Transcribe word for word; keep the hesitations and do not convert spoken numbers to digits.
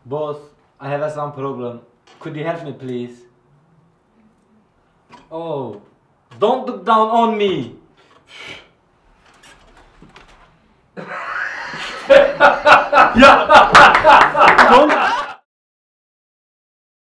Boss, I have some problem. Could you help me, please? Oh, don't look down on me. Ya